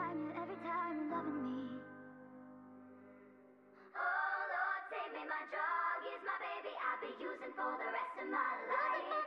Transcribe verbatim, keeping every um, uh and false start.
time, yeah, every time you're loving me. Oh Lord, save me, my drug is my baby, I'll be using for the rest of my life.